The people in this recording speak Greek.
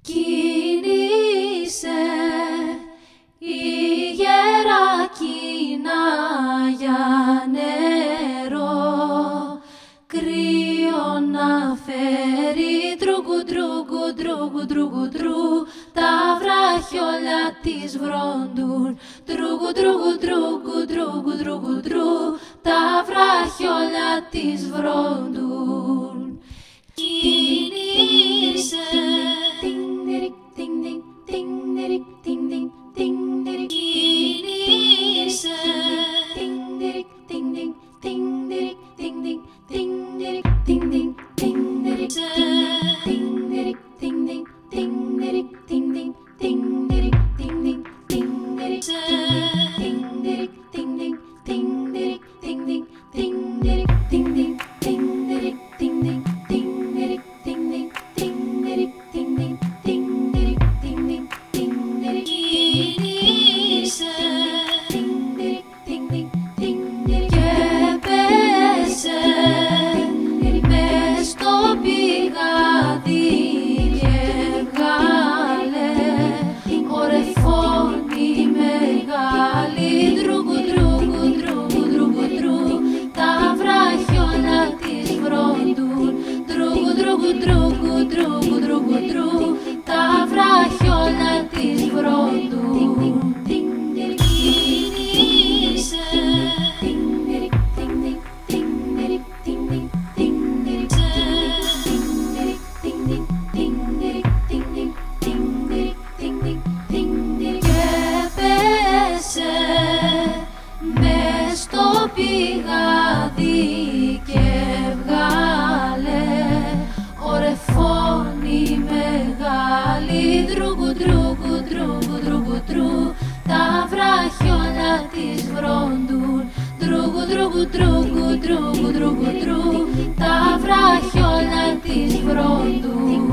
Κίνησε η γερακίνα για νερό, κρύο να φέρει τρούγκου τρούγκου τρούγκου τρούγκου τρού, τα βράχιόλια της βρόντουν, τρούγκου τρούγκου τρούγκου τρούγκου τρούγκου τρού, τα βράχιόλια της βρόντουν. Κίνησε πηγάδι και βγάλε ορεφόνη μεγάλη, τρούγκου τρούγκου τρούγκου τρούγκου τρού, τα βράχιόλια της βρόντουν, τρούγκου τρούγκου τρούγκου τρούγκου τρούγκου τρού, τα βράχιόλια της βρόντουν.